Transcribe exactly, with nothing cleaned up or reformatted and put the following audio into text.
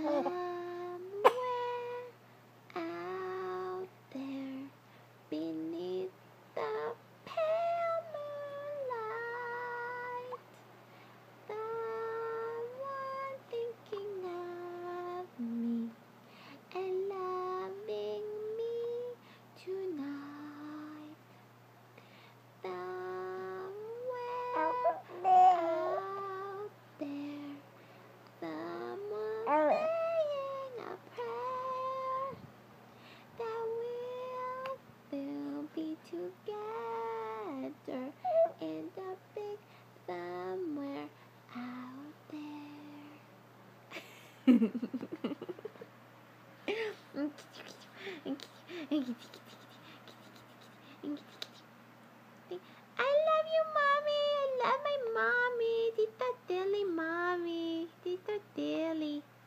Somewhere out there beneath the pale moonlight, someone thinking of me and loving me tonight. Somewhere out there, someone saying a prayer that we'll still be together in the big somewhere out there. I love you, mommy. I love my mommy. Tita Dilly, mommy. Tita Dilly.